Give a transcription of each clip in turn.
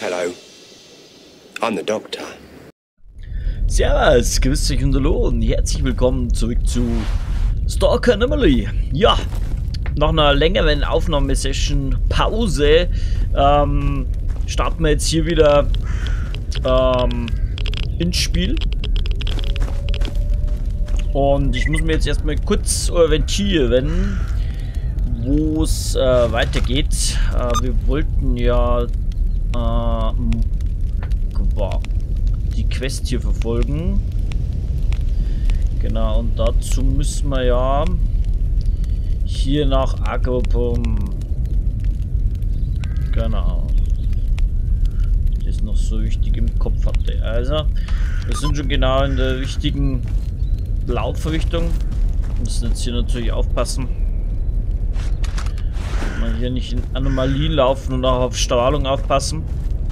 Hello, I'm the doctor. Servus, grüß dich und hallo und herzlich willkommen zurück zu Stalker Anomaly. Ja, nach einer längeren Aufnahmesession Pause starten wir jetzt hier wieder ins Spiel. Und ich muss mir jetzt erstmal kurz orientieren, wo es weitergeht. Wir wollten ja die Quest hier verfolgen. Genau, und dazu müssen wir ja hier nach Agropom. Genau. Das noch so richtig im Kopf hatte. Also, wir sind schon genau in der richtigen Laufrichtung. Müssen jetzt hier natürlich aufpassen, dass wir hier nicht in Anomalien laufen und auch auf Strahlung aufpassen.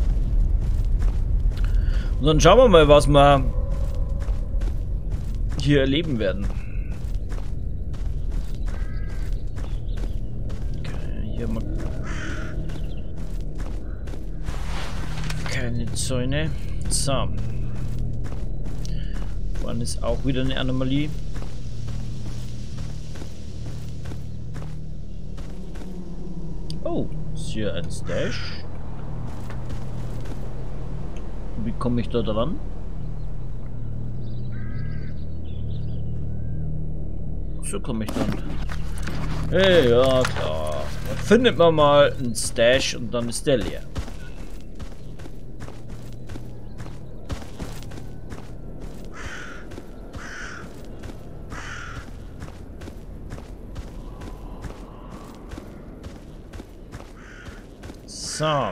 Und dann schauen wir mal, was wir hier erleben werden. Okay, hier haben wir keine Zäune. So. Vorne ist auch wieder eine Anomalie. Oh, ist hier ein Stash. Wie komme ich da dran? So komme ich dann. Hey, ja klar. Da findet man mal einen Stash und dann ist der leer. So.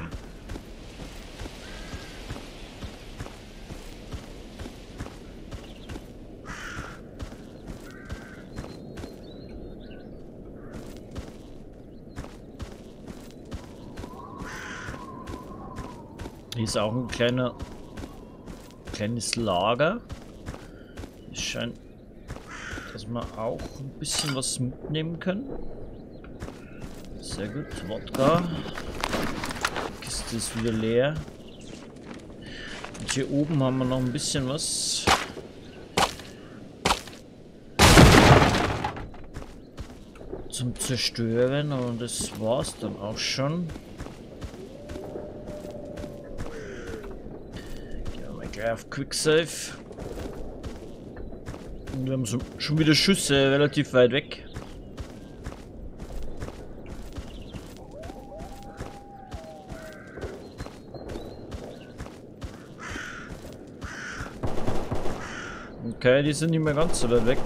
Hier ist auch ein kleines Lager. Es scheint, dass wir auch ein bisschen was mitnehmen können. Sehr gut. Wodka. Die Kiste ist wieder leer. Und hier oben haben wir noch ein bisschen was. Zum Zerstören, aber das war's dann auch schon. Auf Quicksave. Und wir haben schon wieder Schüsse relativ weit weg. Okay, die sind nicht mehr ganz so weit weg.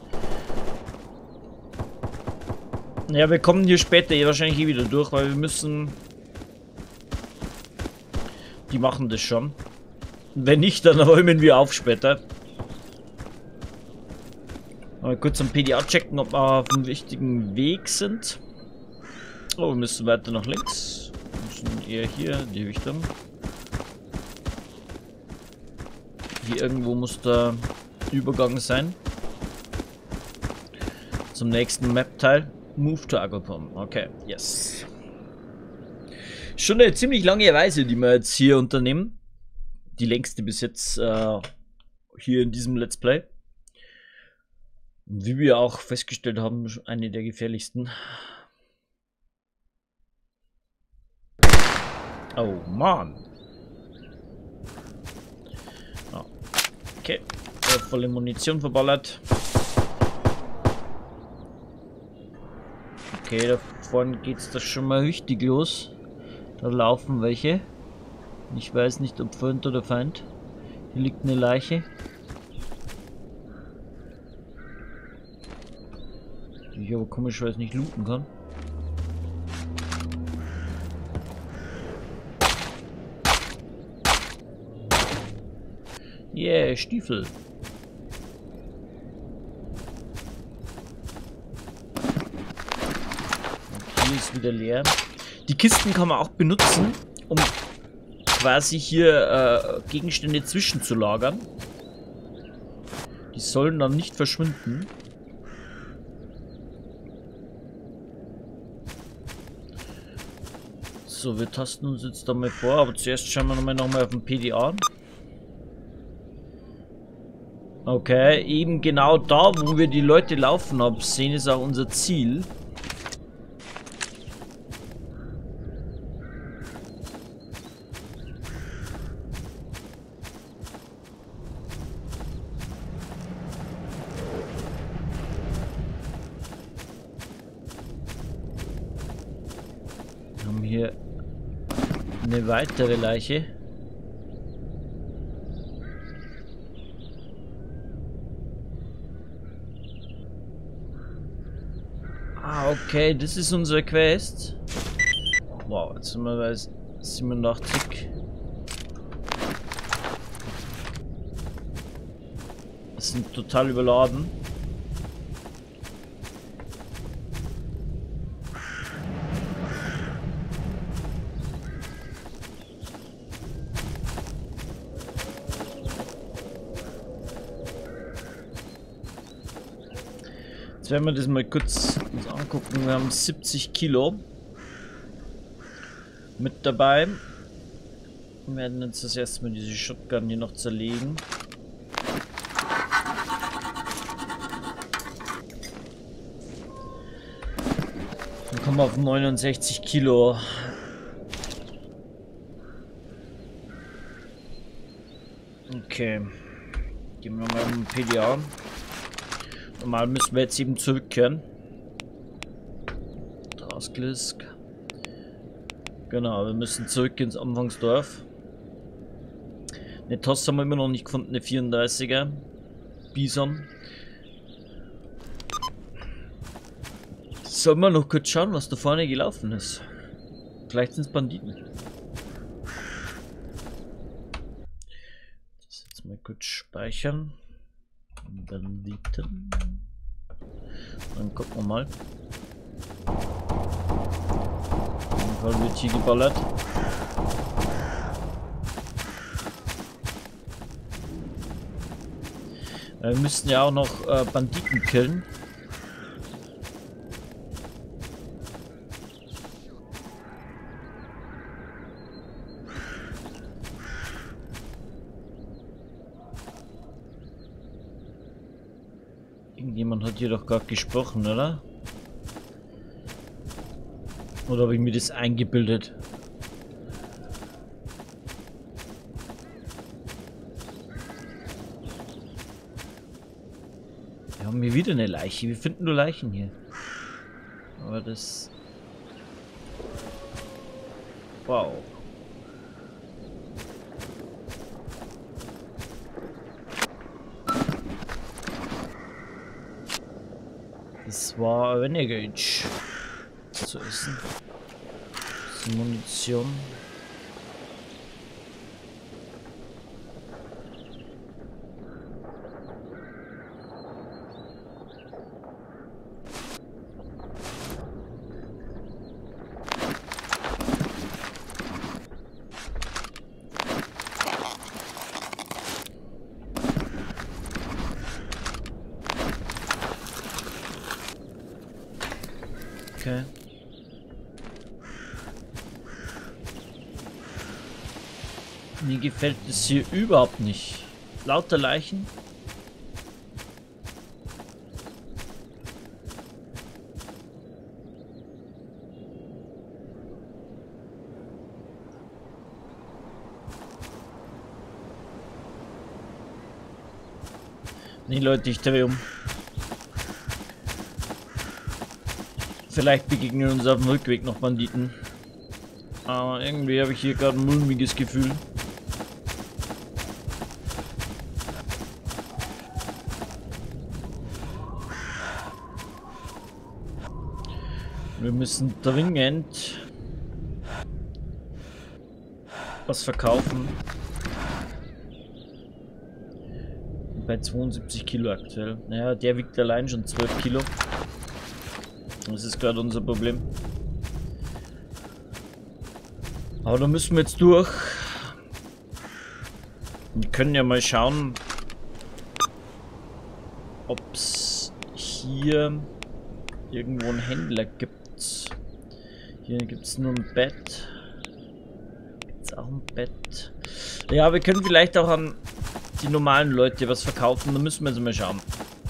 Ja, wir kommen hier später wahrscheinlich wieder durch, weil wir müssen... Die machen das schon. Wenn nicht, dann räumen wir auf später. Mal kurz am PDA checken, ob wir auf dem richtigen Weg sind. Oh, wir müssen weiter nach links. Wir müssen eher hier in die Richtung. Hier irgendwo muss der Übergang sein. Zum nächsten Map-Teil. Move to Agropom. Okay, yes. Schon eine ziemlich lange Reise, die wir jetzt hier unternehmen. Die längste bis jetzt hier in diesem Let's Play. Wie wir auch festgestellt haben, eine der gefährlichsten. Oh Mann. Oh. Okay, volle Munition verballert. Okay, da vorne geht's das schon mal richtig los. Da laufen welche. Ich weiß nicht, ob Freund oder Feind. Hier liegt eine Leiche. Die ich aber komischerweise nicht looten kann. Yeah, Stiefel. Und hier ist wieder leer. Die Kisten kann man auch benutzen, um quasi hier Gegenstände zwischenzulagern. Die sollen dann nicht verschwinden. So, wir tasten uns jetzt da mal vor, aber zuerst schauen wir nochmal auf den PDA an. Okay, eben genau da, wo wir die Leute laufen haben sehen, ist auch unser Ziel. Wir haben hier eine weitere Leiche. Okay, das ist unsere Quest. Wow, jetzt sind wir bei 87. Wir sind total überladen. Jetzt werden wir das mal kurz uns angucken. Wir haben 70 Kilo mit dabei. Wir werden jetzt das erste Mal diese Shotgun hier noch zerlegen. Dann kommen wir auf 69 Kilo. Okay. Gehen wir mal um PDA. Normal müssen wir jetzt eben zurückkehren. Drasklisk. Genau, wir müssen zurück ins Anfangsdorf. Eine Toss haben wir immer noch nicht gefunden, eine 34er. Bison. Sollen wir noch kurz schauen, was da vorne gelaufen ist? Vielleicht sind es Banditen. Das jetzt mal kurz speichern. Banditen. Dann gucken wir mal. Auf jeden Fall wird hier geballert. Wir müssen ja auch noch Banditen killen. Irgendjemand hat hier doch gerade gesprochen, oder? Oder habe ich mir das eingebildet? Wir haben hier wieder eine Leiche. Wir finden nur Leichen hier. Aber das... Wow. Das war Renegade zu essen. Das ist Munition. Okay. Mir gefällt es hier überhaupt nicht. Lauter Leichen. Nee, Leute, ich drehe um. Vielleicht begegnen uns auf dem Rückweg noch Banditen. Aber irgendwie habe ich hier gerade ein mulmiges Gefühl. Wir müssen dringend was verkaufen. Bei 72 Kilo aktuell. Naja, der wiegt allein schon 12 Kilo. Das ist gerade unser Problem. Aber da müssen wir jetzt durch. Wir können ja mal schauen, ob es hier irgendwo einen Händler gibt. Hier gibt es nur ein Bett. ein Bett. Ja, wir können vielleicht auch an die normalen Leute was verkaufen. Da müssen wir jetzt mal schauen.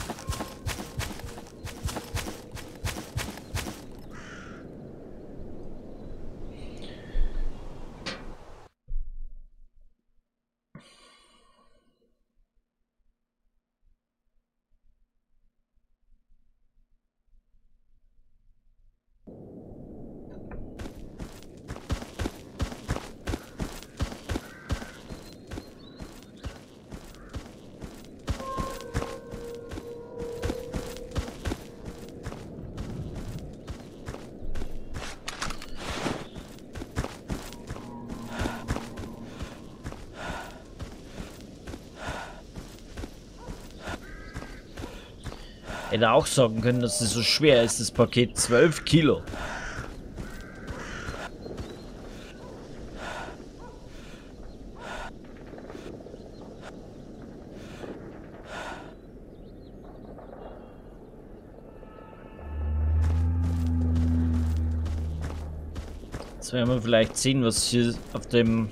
Hätte auch sagen können, dass es so schwer ist, das Paket 12 Kilo. Jetzt werden wir vielleicht sehen, was hier auf dem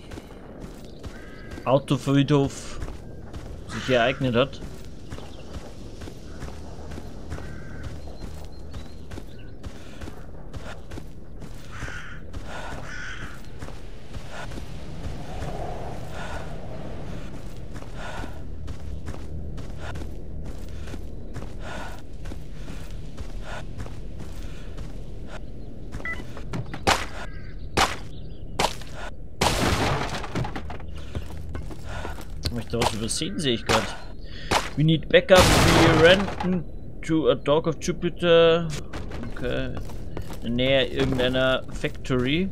Autofriedhof sich ereignet hat. Habe ich da was übersehen, sehe ich gerade. We need backup. We ran to a Dog of Jupiter. Okay. In der Nähe irgendeiner Factory.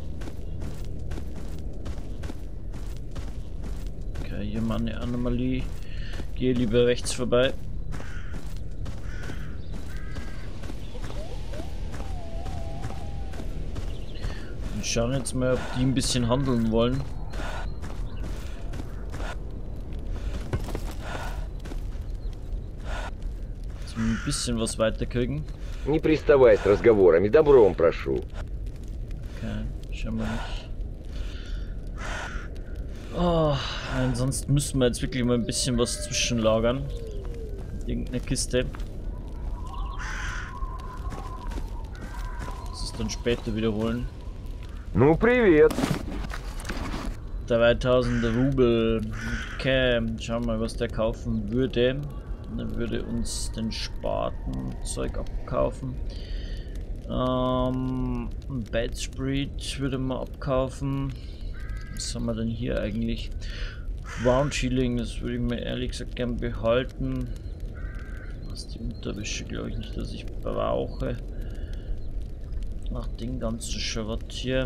Okay, hier mal eine Anomalie. Gehe lieber rechts vorbei. Und schauen jetzt mal, ob die ein bisschen handeln wollen. Ein bisschen was weiterkriegen. Не приставай с разговорами, добром прошу. Okay, schauen wir nicht. Oh, ansonsten müssen wir jetzt wirklich mal ein bisschen was zwischenlagern. Irgendeine Kiste. Das ist dann später wiederholen. Ну, привет. 3000 Rubel. Okay, schauen wir mal, was der kaufen würde. Er würde uns den Spatenzeug abkaufen. Bedspread würde man abkaufen. Was haben wir denn hier eigentlich? Wound Healing, das würde ich mir ehrlich gesagt gern behalten. Das ist die Unterwäsche, glaube ich nicht, dass ich brauche. Nach den ganzen Schrott hier.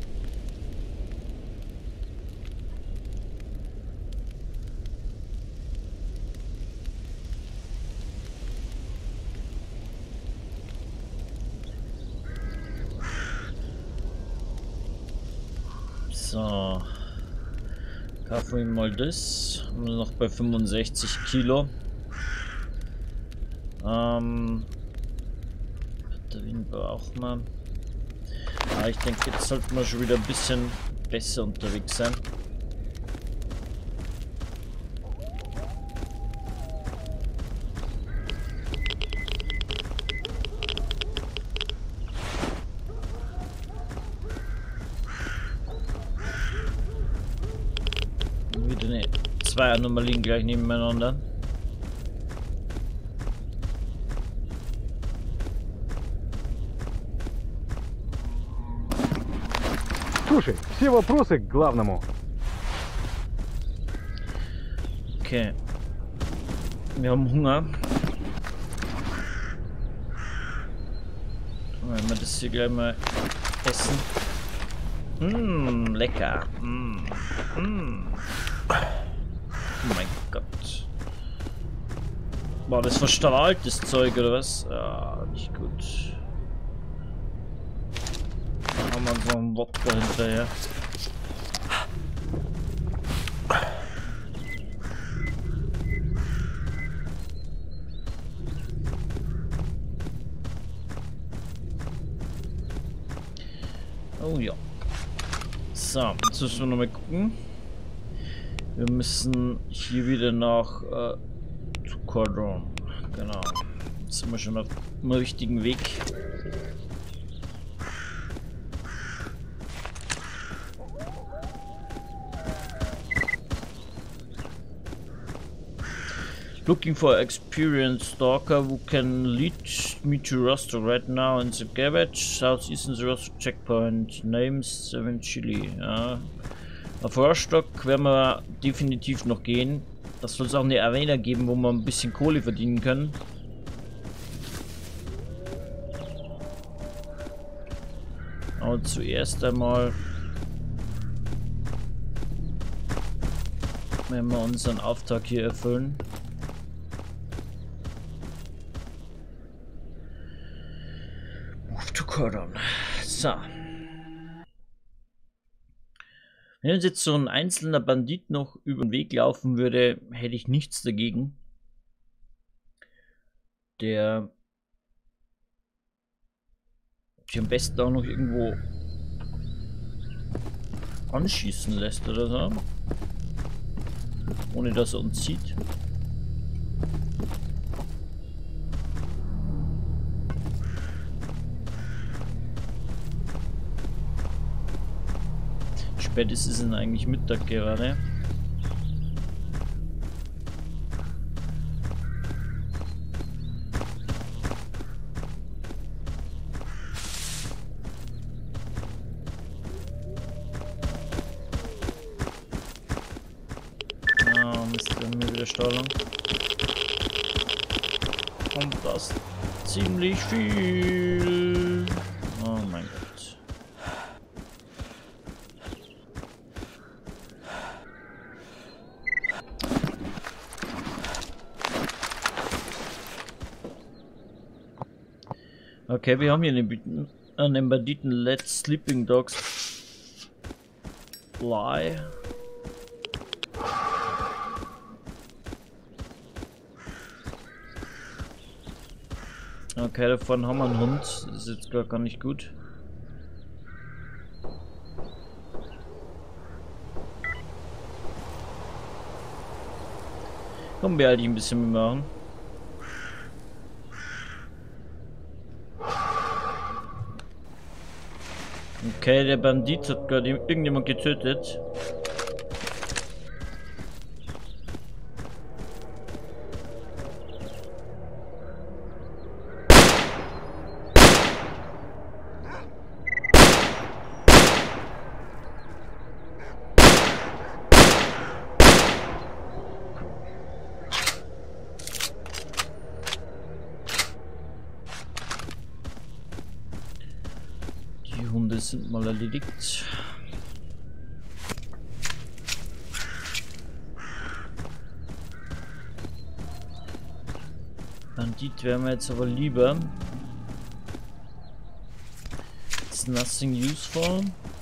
So, kaufen wir mal das. Wir noch bei 65 Kilo. Batterien brauchen wir. Aber ich denke, jetzt sollten wir schon wieder ein bisschen besser unterwegs sein. Zwei Anomalien gleich nebeneinander. Слушай, все вопросы к главному. Okay. Wir haben Hunger. Wenn wir das hier gleich mal essen. Lecker. Oh mein Gott. War das verstrahltes Zeug oder was? Ja, nicht gut. Da haben wir so einen Wodka hinterher. Oh ja. So, jetzt müssen wir nochmal gucken. Wir müssen hier wieder nach Cordon. Genau. Jetzt sind wir schon auf dem richtigen Weg. Looking for experienced stalker who can lead me to Rostov right now in the garage, southeastern the Rostov checkpoint, names 7 Chili. Ja. Auf Rostock werden wir definitiv noch gehen. Das soll es auch eine Arena geben, wo wir ein bisschen Kohle verdienen können. Aber zuerst einmal werden wir unseren Auftrag hier erfüllen. Cordon. So. Wenn uns jetzt so ein einzelner Bandit noch über den Weg laufen würde, hätte ich nichts dagegen. Der sich am besten auch noch irgendwo anschießen lässt oder so. Ohne dass er uns sieht. Spät ist es denn eigentlich Mittag gerade? Ah, Mist, wir haben hier wieder Strahlung. Und das ziemlich viel. Oh mein Gott. Okay, wir haben hier einen Banditen Let Sleeping Dogs Fly. Okay, davon haben wir einen Hund. Das ist jetzt gar nicht gut. Komm, wir halt ein bisschen mitmachen. Okay, der Bandit hat gerade irgendjemand getötet. Die Hunde sind mal erledigt. Bandit wären wir jetzt aber lieber. It's nothing useful.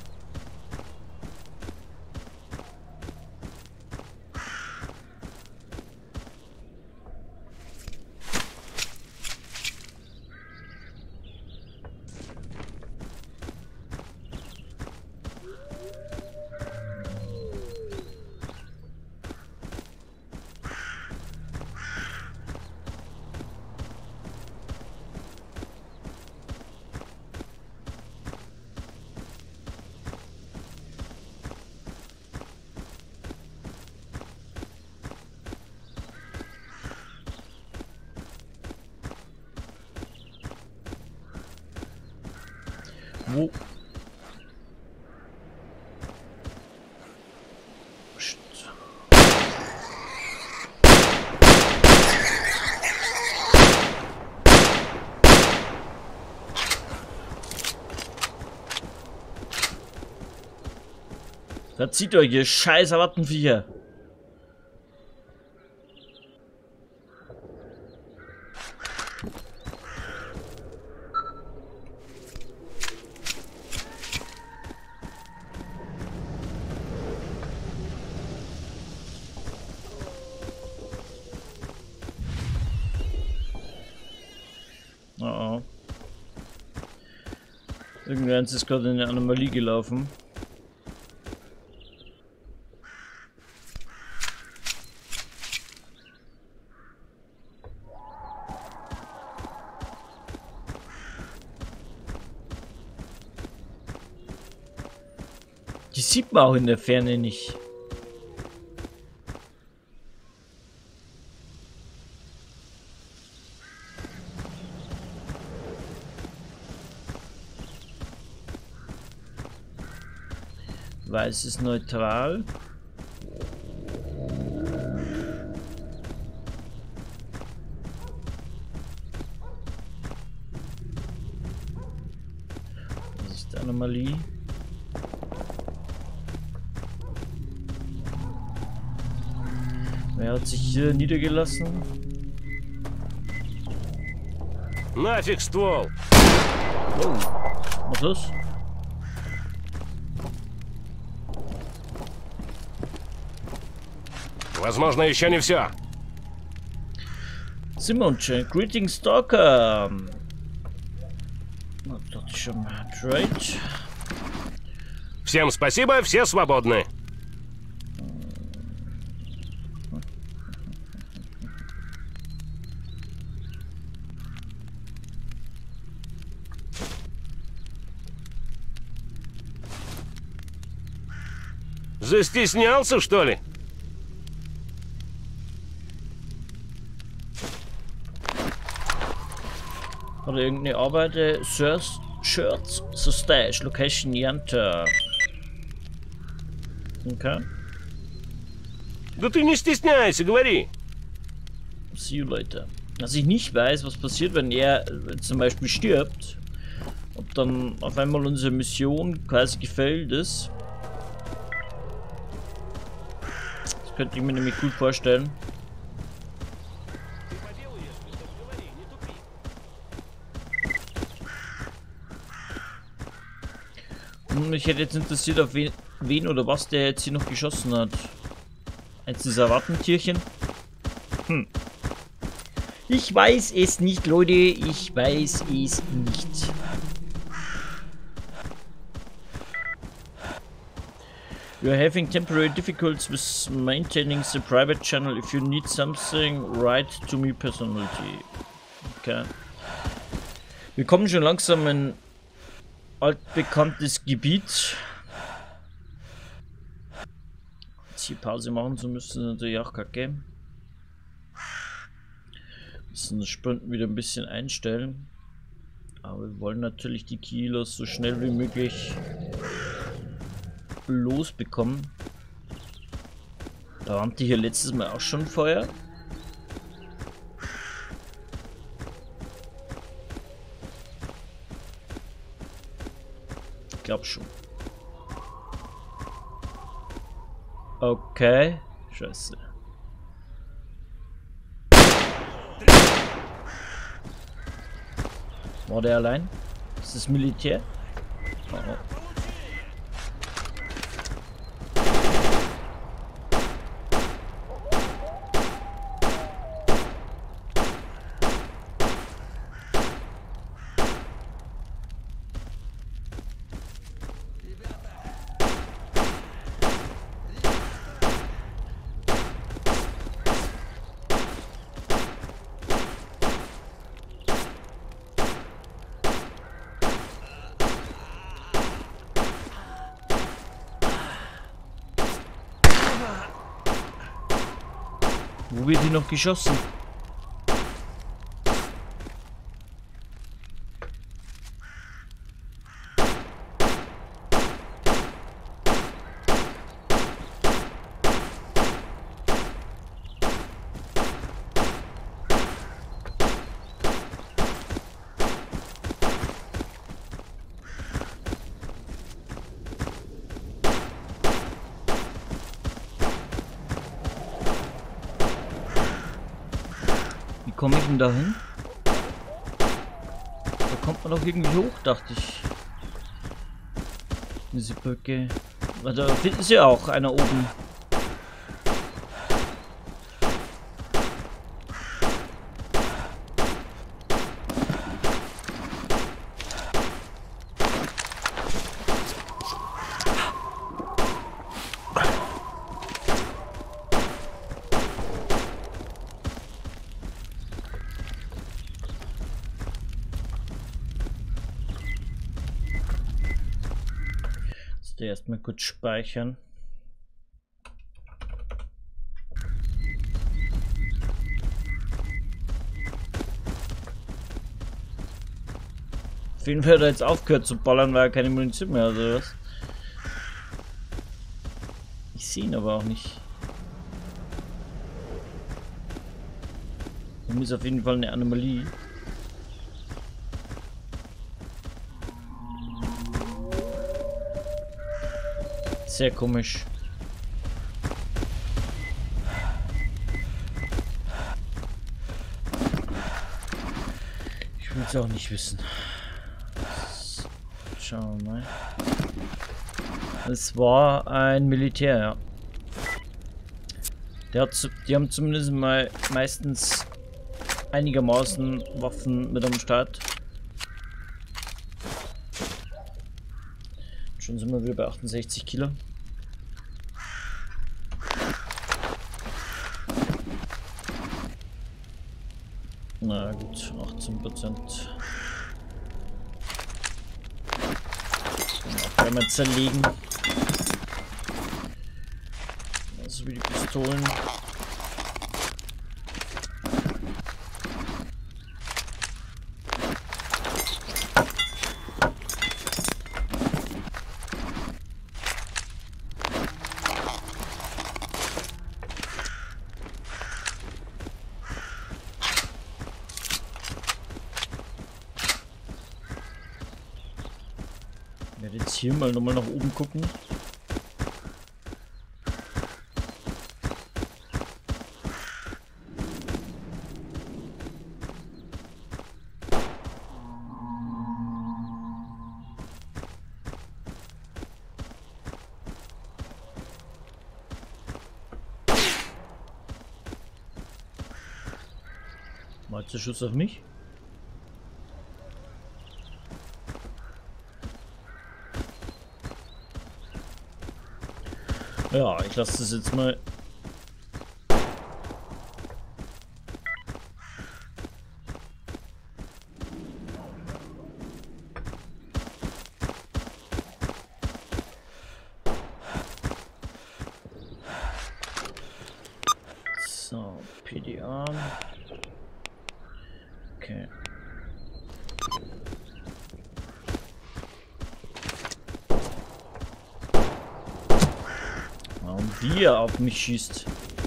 Wo? Shit. Verzieht euch, ihr scheiß Rattenviecher. Oh. Irgendwer ist gerade in eine Anomalie gelaufen. sieht man auch in der Ferne nicht. Weiß ist neutral. Das ist die Anomalie. Wer hat sich hier niedergelassen? Нафиг ствол! Oh. Was los? Возможно, еще не все. Simonchen, Greeting Stalker. Вот тут еще Trade. Всем спасибо, все свободны. Застеснялся, что ли? Oder irgendeine Arbeit, Shirts, so Stash, Location, Yanta. Okay. Да ты не stesняйся, говори. See you later. Dass ich nicht weiß, was passiert, wenn er zum Beispiel stirbt. Ob dann auf einmal unsere Mission quasi gefällt ist. Das könnte ich mir nämlich gut vorstellen. Und mich hätte jetzt interessiert, auf wen oder was der jetzt hier noch geschossen hat. Eins dieser Wattentierchen. Ich weiß es nicht, Leute. Ich weiß es nicht. You are having temporary difficulties with maintaining the private channel. If you need something, write to me personally. Okay. Wir kommen schon langsam in altbekanntes Gebiet. Jetzt hier Pause machen zu müssen, ist natürlich auch kacke. Müssen das Sprinten wieder ein bisschen einstellen. Aber wir wollen natürlich die Kilos so schnell wie möglich losbekommen. Da waren die hier letztes Mal auch schon Feuer. Ich glaube schon. Okay. Scheiße. War der allein? Ist das Militär? Oh, oh. Wo wird die noch geschossen? Wie komme ich denn da hin? Da kommt man doch irgendwie hoch, dachte ich. Diese Brücke. Da ist ja auch einer oben. erstmal kurz speichern. Auf jeden Fall hat er jetzt aufgehört zu ballern, weil er keine Munition mehr hat, oder was? Ich sehe ihn aber auch nicht. Das ist auf jeden Fall eine Anomalie. Sehr komisch. Ich will es auch nicht wissen. Schauen wir mal. Es war ein Militär, ja. Die haben zumindest mal meistens einigermaßen Waffen mit am Start. Schon sind wir wieder bei 68 Kilo. Na gut, 18%. Einmal zerlegen. Also wie die Pistolen. Ich werde jetzt hier mal nochmal nach oben gucken. Mal der Schuss auf mich. Ja, ich lasse das jetzt mal. So, PDA. Okay. Wie er auf mich schießt.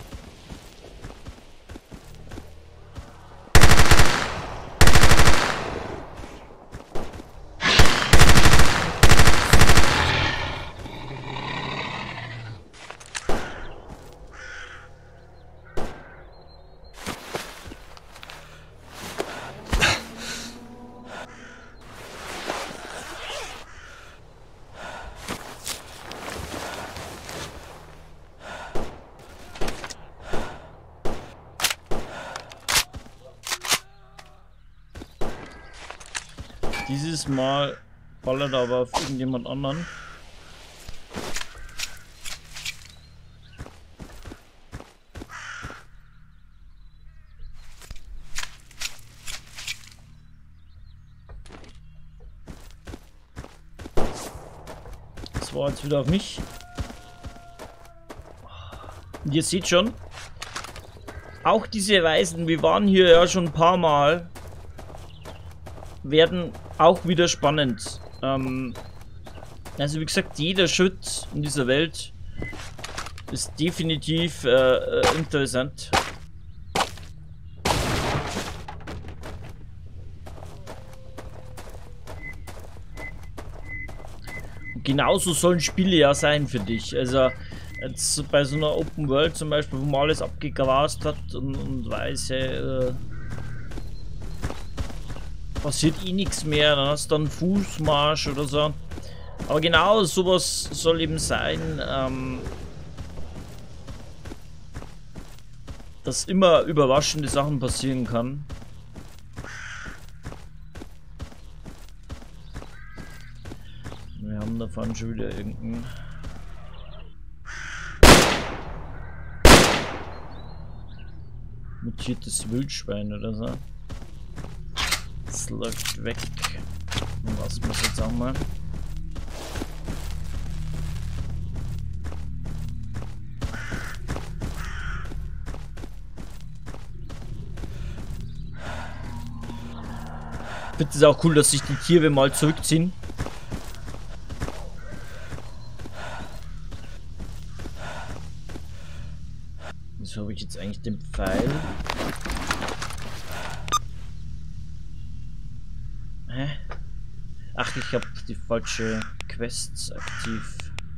Dieses Mal ballert er aber auf irgendjemand anderen. Das war jetzt wieder auf mich. Und ihr seht schon, auch diese Weisen, wir waren hier ja schon ein paar Mal, werden auch wieder spannend. Also wie gesagt, jeder Schritt in dieser Welt ist definitiv interessant. Und genauso sollen Spiele ja sein für dich. Also jetzt bei so einer Open World zum Beispiel, wo man alles abgegrast hat und weiß, passiert eh nichts mehr, dann hast du dann Fußmarsch oder so. Aber genau sowas soll eben sein, dass immer überraschende Sachen passieren kann. Wir haben da vorne schon wieder irgendein mutiertes Wildschwein oder so. Das läuft weg. Dann lassen wir es jetzt auch mal. finde es auch cool, dass sich die Tiere mal zurückziehen. Wieso habe ich jetzt eigentlich den Pfeil? Hä? Ach, ich habe die falsche Quests aktiv.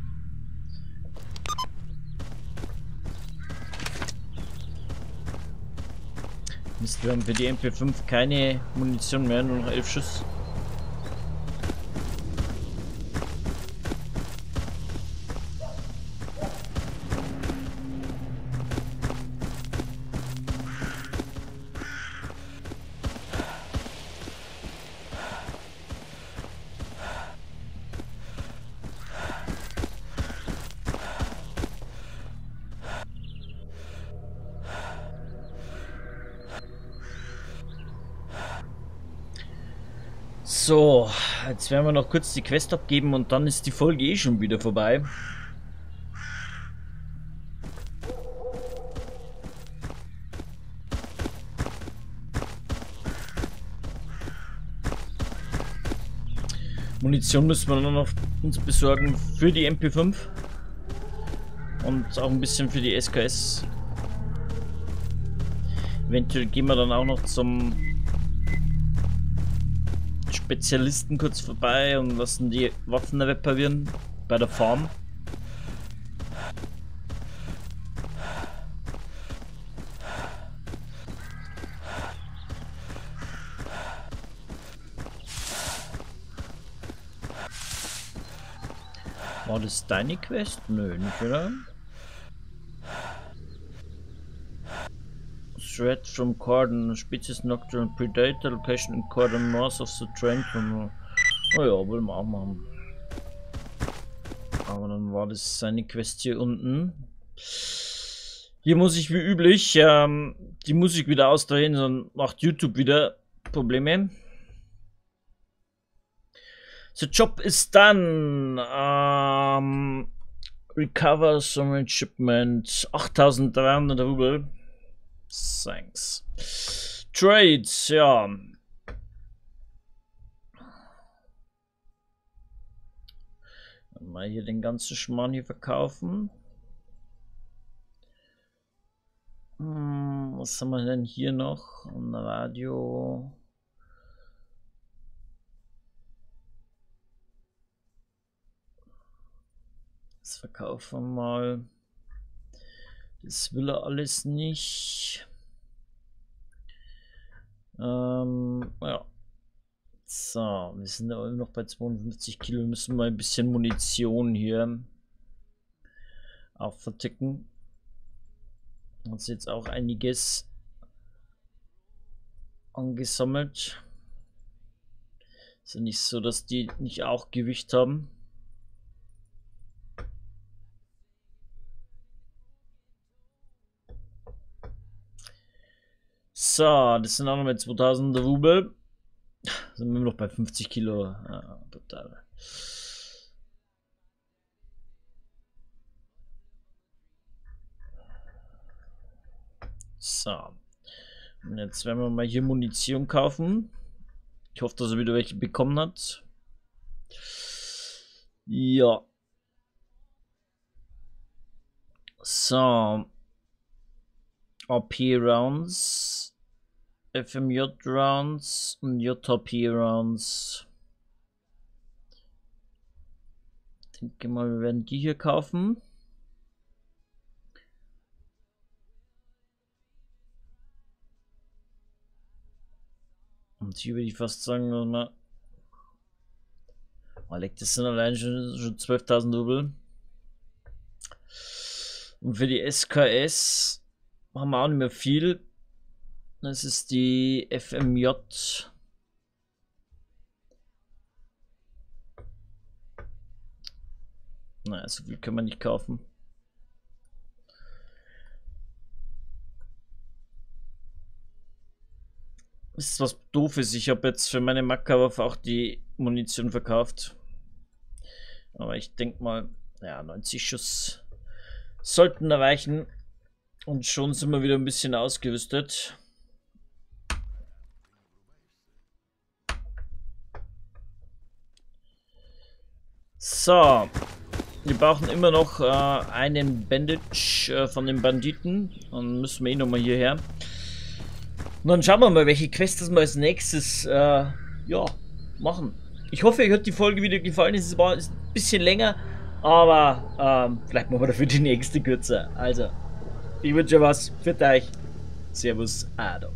Mist, wir haben für die MP5 keine Munition mehr, nur noch 11 Schuss. So, jetzt werden wir noch kurz die Quest abgeben und dann ist die Folge eh schon wieder vorbei. Munition müssen wir dann noch uns besorgen für die MP5 und auch ein bisschen für die SKS. Eventuell gehen wir dann auch noch zum Spezialisten kurz vorbei und lassen die Waffen reparieren bei der Farm. War das deine Quest? Nö, nicht, oder? Threat from Cordon, Species Nocturnal Predator, Location in Cordon north of the train terminal. Oh ja, wollen wir auch machen. Aber dann war das seine Quest hier unten. Hier muss ich wie üblich die Musik wieder ausdrehen, sonst macht YouTube wieder Probleme. The job is done. Recover some shipment. 8300 Rubel. Thanks. Trades, ja. Mal hier den ganzen Schmarrn hier verkaufen. Was haben wir denn hier noch? Ein Radio. Das verkaufen wir mal. Das will er alles nicht. Ja. So, wir sind da noch bei 52 Kilo. Wir müssen mal ein bisschen Munition hier auch verticken. Hat jetzt auch einiges angesammelt. Ist ja nicht so, dass die nicht auch Gewicht haben. So, das sind auch noch mal 2000 Rubel. Sind wir noch bei 50 Kilo. Ah, total. So. Und jetzt werden wir mal hier Munition kaufen. Ich hoffe, dass er wieder welche bekommen hat. Ja. So. AP Rounds. FMJ Rounds und JP Rounds. Ich denke mal, wir werden die hier kaufen. Und hier würde ich fast sagen, das sind allein schon 12.000 Rubel. Und für die SKS haben wir auch nicht mehr viel. Das ist die FMJ. Naja, so viel können wir nicht kaufen. Das ist was Doofes. Ich habe jetzt für meine Makarov auch die Munition verkauft. Aber ich denke mal, ja, 90 Schuss sollten erreichen. Und schon sind wir wieder ein bisschen ausgerüstet. So. Wir brauchen immer noch einen Bandage von den Banditen. Dann müssen wir eh nochmal hierher. Und dann schauen wir mal, welche Quests wir als nächstes ja, machen. Ich hoffe, euch hat die Folge wieder gefallen. Es war ein bisschen länger, aber vielleicht machen wir dafür die nächste kürzer. Also, ich wünsche was für euch. Servus, Adok.